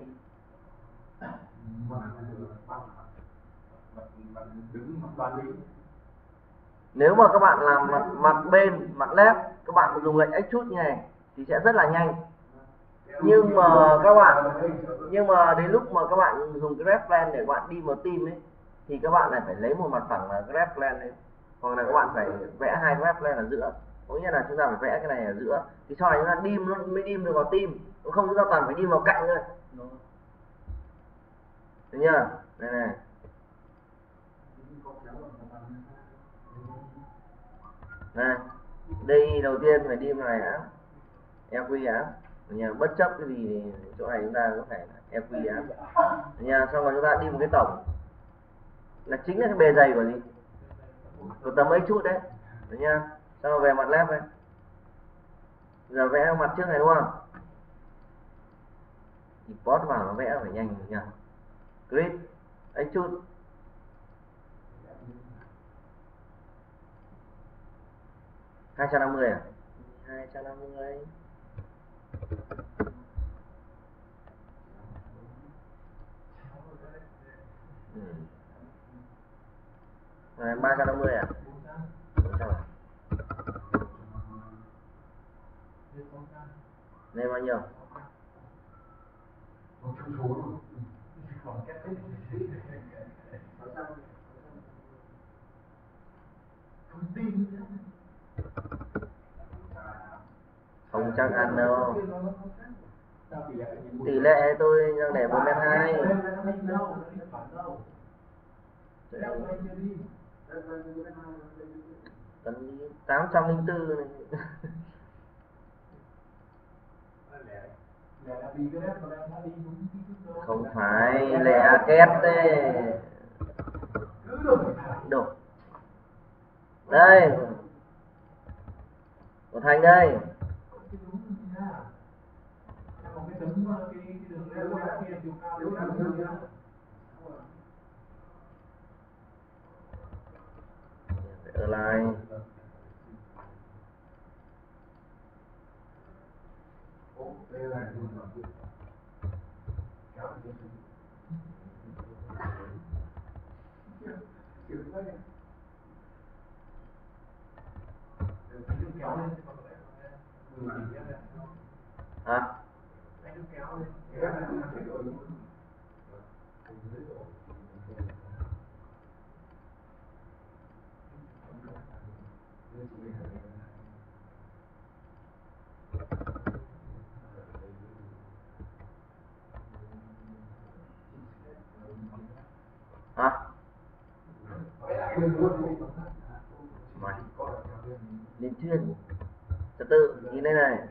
Nếu mà các bạn làm mặt, mặt bên, mặt left, các bạn dùng lệnh extrude như này thì sẽ rất là nhanh. Nhưng mà các bạn nhưng mà đến lúc mà các bạn dùng cái graph plan để các bạn đi vào team ấy thì các bạn lại phải lấy một mặt phẳng là graph plane lên, hoặc là các bạn phải vẽ hai graph plane ở giữa. Có nghĩa là chúng ta phải vẽ cái này ở giữa thì sau này chúng ta dim nó mới dim được vào tim, không chúng ta toàn phải dim vào cạnh thôi. Được chưa? Đây này. Này, đây đầu tiên phải dim này đã, e quy á, nhà bất chấp cái gì thì chỗ này chúng ta có phải e quy á, nhà xong rồi chúng ta đi một cái tổng là chính là cái bề dày của gì, của tầm mấy chút đấy, được nha. Xong rồi về mặt left này, giờ vẽ mặt trước này đúng không, thì post vào nó vẽ phải nhanh nhỉ. Grid ấy chút hai trăm năm mươi à, hai trăm năm mươi ừ. Này, ba trăm năm mươi à, bốn trăm à, nên bao nhiêu? một trăm số luôn. Không chắc ăn đâu, tỷ lệ tôi đang để một mét hai, tấn tám trăm linh tư này. Không phải lẻ két đấy, đồ đây của Thành đây. Ở lại hả? Hả? Mày lên chuyên từ từ nhìn đây này,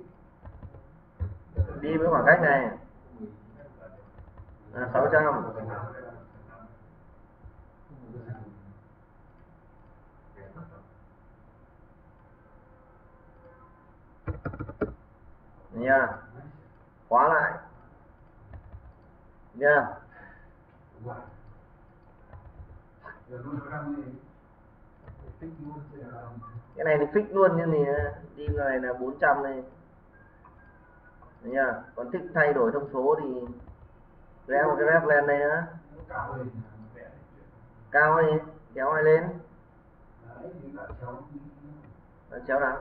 đi với khoảng cách này là sáu trăm. Nha, khóa lại nha. Cái này thì fix luôn, nhưng thì đi này là bốn trăm này nha. Còn thích thay đổi thông số thì vẽ một cái ref lên đây nữa, cao đi kéo này lên, chéo nào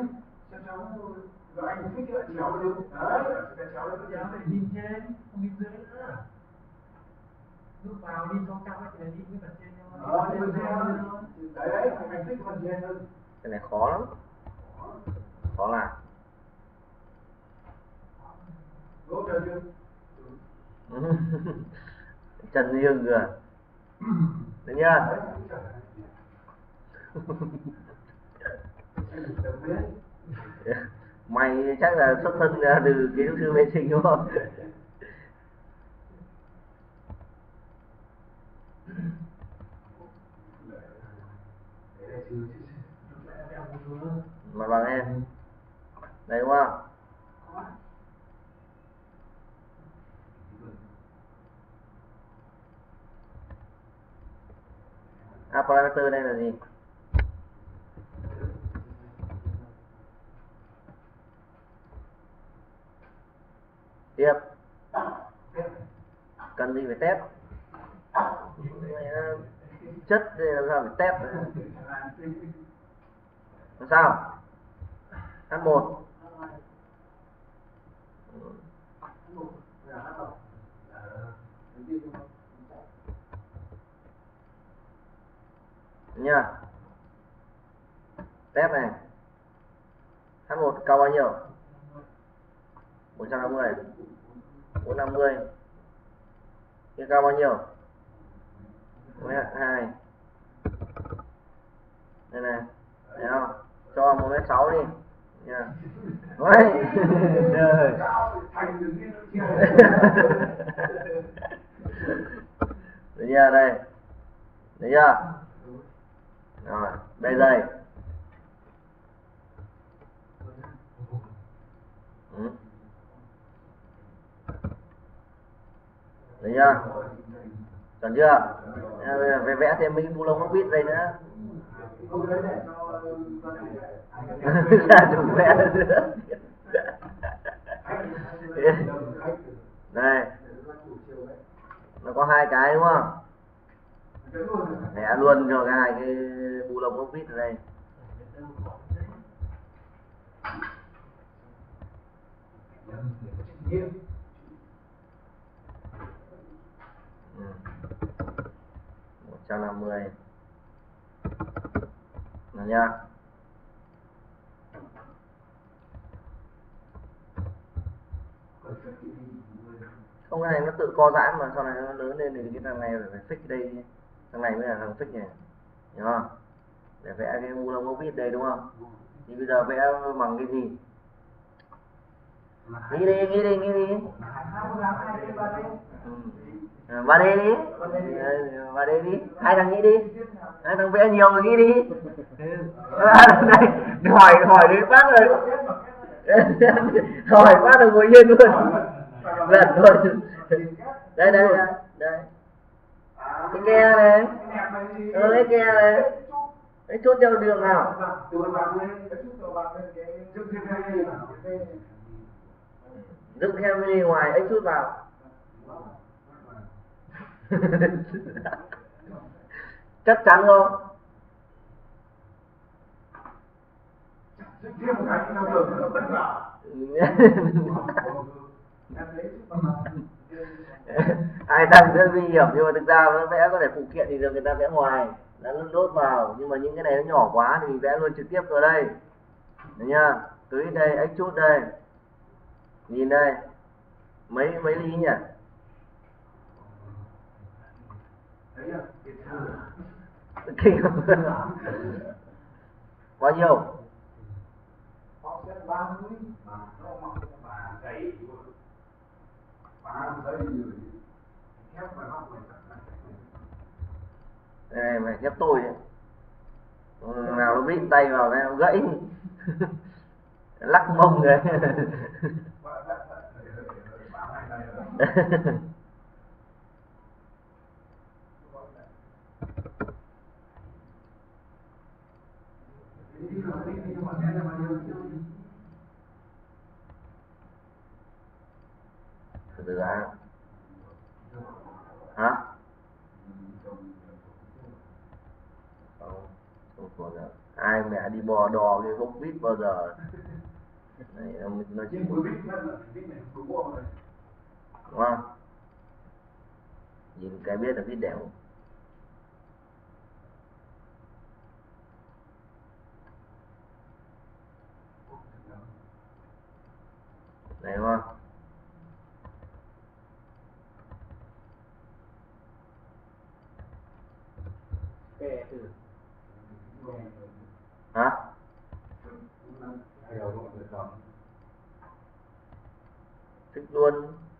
rồi anh thích cái chéo luôn đấy, cái chéo lên Chéo phải nhìn trên, không nhìn dưới nữa. Lúc vào đi cho cao thì đi với phần trên thôi. ờ đi phần trên đấy đấy, anh thích phần trên hơn. cái này khó lắm, khó làm. Gỗ trời chưa? Trần riêng rồi được nhá. Mày chắc là xuất thân từ kiến trúc sư vệ sinh đúng không? Mà bằng em đây đúng không? À, parameter đây là gì? Tiếp cần gì phải test, chất thì làm sao phải test, làm sao h một Nha. Test này. hát một cao bao nhiêu? bốn trăm năm mươi. bốn trăm năm mươi. Kia cao bao nhiêu? một mét hai. Đây này. Thấy không? Cho một mét sáu đi. Nha. Đấy. Rồi. Đấy nha, đây. Đấy chưa? Rồi, đây dây. Ừ. Đấy chưa? Chuẩn chưa? À, bây giờ phải vẽ thêm mấy cái bu lông ốc vít đây nữa. Ra chủ vẽ nữa. Đây. Nó có hai cái đúng không? Vẽ luôn cho cái hai cái bu lông ốc vít ở đây. Ừ. một trăm năm mươi. Nào nha. Không, cái này nó tự co giãn mà sau này nó lớn lên thì cái thằng này phải fix đây. Thằng này mới là thằng fix này. Hiểu không? Để vẽ cái bu lông ốc vít đây đúng không? Thì bây giờ vẽ bằng cái gì? Nghĩ đi, nghĩ đi, nghĩ đi. Ừ. ba D đi. ba D đi. Hai thằng nghĩ đi. Hai thằng vẽ nhiều rồi nghĩ đi. À, đây, hỏi hỏi đến phát rồi. Hỏi phát rồi ngồi yên luôn. Lần rồi. Đây đây đây. Đây. Cái ke này. Ừ, cái ke này. Cái chốt theo đường nào? Dựng theo bên ngoài ấy chút vào. Chắc chắn không? Ai đang rất nguy hiểm nhưng mà thực ra nó vẽ có thể phụ kiện thì được người ta vẽ ngoài, nó đốt vào, nhưng mà những cái này nó nhỏ quá thì mình vẽ luôn trực tiếp vào đây. Đấy nhá, tới đây ếch chút đây, nhìn đây, mấy mấy ly nhỉ? Kinh bao nhiêu? Đây này, mày ghép tôi đấy. Nào nó bị tay vào cái nó gãy. Lắc mông rồi. Từ từ đã. Hả? Không, không bao giờ. Ai mẹ đi bò đò cái gốc vít bao giờ. Đấy, nó, nó chỉ một... Đúng không? Nhìn cái biết là vít đẻo. Đấy đúng không? Hả? Thích luôn.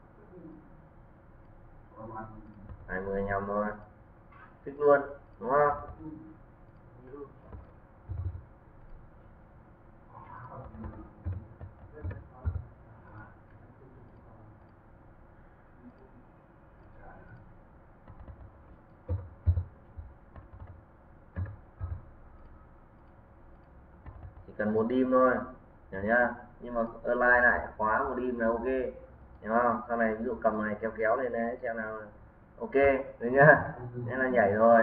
hai mươi nhầm thôi. Thích luôn, đúng không? Chỉ cần một dim thôi, hiểu nhá. Nhưng mà align lại khóa một dim là ok, hiểu không? Sau này ví dụ cầm này kéo kéo lên đấy xem nào. Ok, được nhá. Thế là nhảy rồi.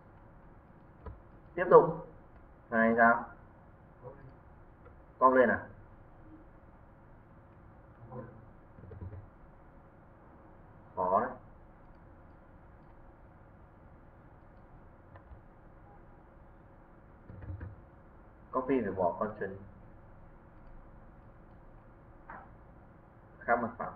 Tiếp tục. Này sao? Cong lên à? Khó đấy. copy phải bỏ constraint khác mặt phẳng.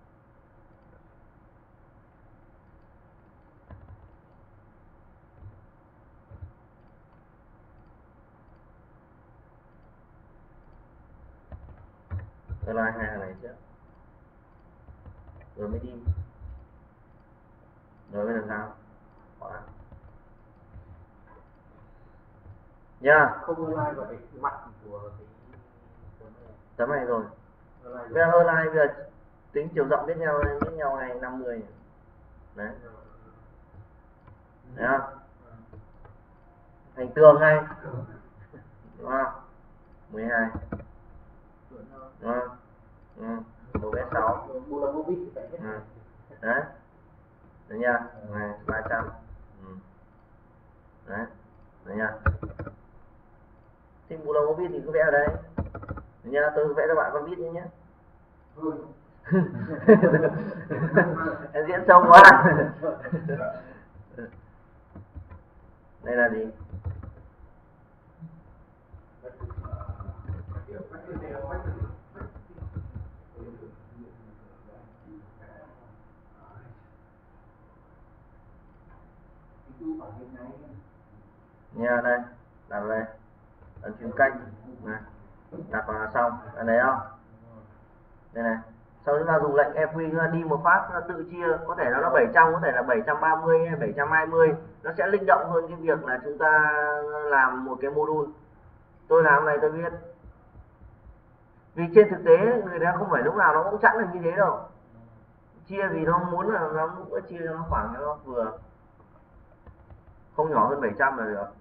Align hai hàng này trước rồi mới đi, rồi mới làm sao bỏ nha. Không align vào cái mặt của cái tấm này rồi. Bây giờ align bây giờ tính chiều rộng biết nhau biết nhau này năm mươi đấy, thấy không, thành tường này đúng không, mười hai đúng không, ừ. một mét sáu ừ. Đấy đấy nha, này ba trăm ừ. Đấy đấy nha. Thì bù lông có viết thì cứ vẽ ở đây đấy nha, tôi vẽ cho bạn con viết đi nhé. Em diễn sâu quá. Đây là gì? Nha, đây đặt đây, ấn phím cách này, đặt vào xong, anh thấy không? Đây này, sau chúng ta dùng lệnh F quy chúng ta đi một phát nó tự chia, có thể nó là bảy trăm, có thể là bảy trăm ba mươi hay bảy trăm hai mươi, nó sẽ linh động hơn cái việc là chúng ta làm một cái module. Tôi làm này tôi biết, vì trên thực tế người ta không phải lúc nào nó cũng chẵn được như thế đâu, chia vì nó muốn là nó cũng chia cho nó khoảng cho nó vừa, không nhỏ hơn bảy trăm là được.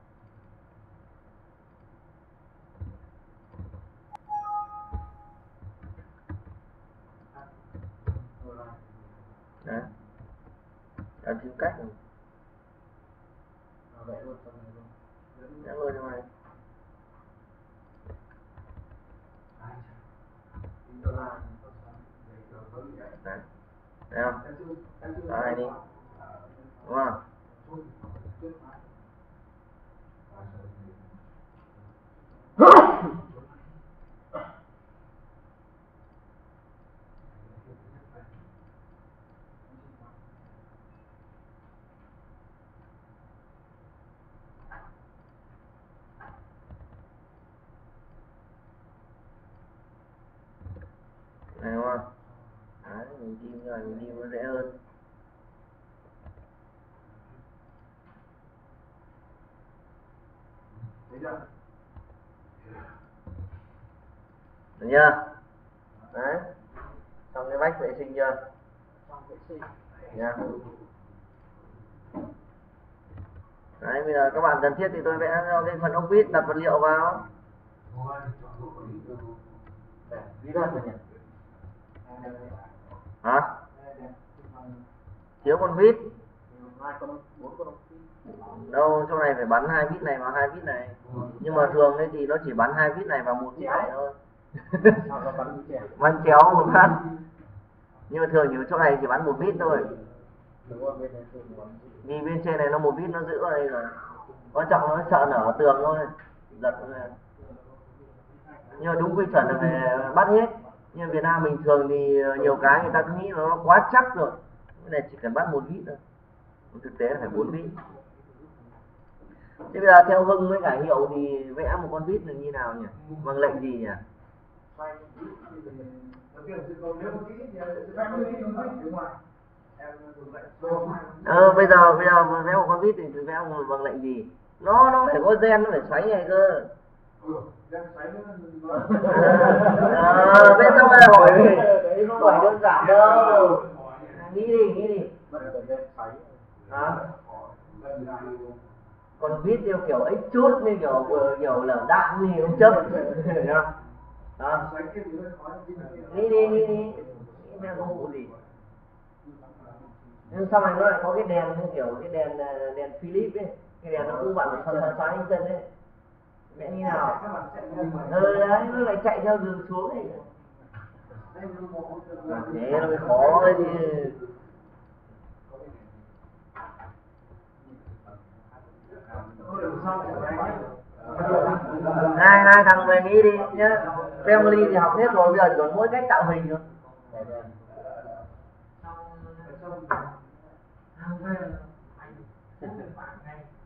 Đấy, em phím cách rồi, vẽ luôn cho mày luôn, vẽ luôn cho mày. Đấy, thấy không? Đó này đi, đúng không? Này đúng không? Đấy, mình đi rồi mình đi nó dễ hơn. Được chưa? Đấy, xong cái vách vệ sinh chưa? Xong vệ sinh nha. Đấy, bây giờ các bạn cần thiết thì tôi vẽ cho cái phần ốc vít, đặt vật liệu vào. Hả? Thiếu con vít. Đâu, chỗ này phải bắn hai vít này vào hai vít này. Nhưng mà thường ấy thì nó chỉ bắn hai vít này vào một vít này thôi. Bắn chéo một phát. Nhưng mà thường thì chỗ này chỉ bắn một vít thôi. Vì bên trên này nó một vít nó giữ ở đây rồi. Quan trọng nó sợ nở tường thôi. Giật thôi. Nhưng mà đúng quy chuẩn là phải bắt hết. Nhưng Việt Nam mình thường thì nhiều cái người ta cứ nghĩ nó quá chắc rồi. Cái này chỉ cần bắt một vít thôi. Thực tế là phải bốn vít. Thế bây giờ theo Hưng với cả Hiệu thì vẽ một con vít là như nào nhỉ? Bằng lệnh gì nhỉ? Ờ, bây giờ bây giờ vẽ một con vít thì vẽ bằng lệnh gì? Nó nó phải có gen, nó phải xoáy này cơ. Ờ, bên trong này hỏi đấy không phải đơn giản đâu. Nghĩ đi, nghĩ đi. Hả? Còn vít theo kiểu ích chút như kiểu kiểu lở đạn gì không chấp. Đó. Nghĩ đi, nghĩ đi. Nghĩ ra công cụ gì? Nhưng sau này nó lại có cái đèn như kiểu cái đèn đèn Philips ấy, cái đèn nó cũng bạn xoắn xoắn xoắn chân đấy. Vẽ như nào? Ừ đấy, nó lại chạy theo đường xuống này. Thế nó mới khó đấy chứ. Này hai hai thằng về nghĩ đi nhá. Family thì học hết rồi, bây giờ chỉ còn mỗi cách tạo hình thôi. xong hàng về anh không được bạn ngay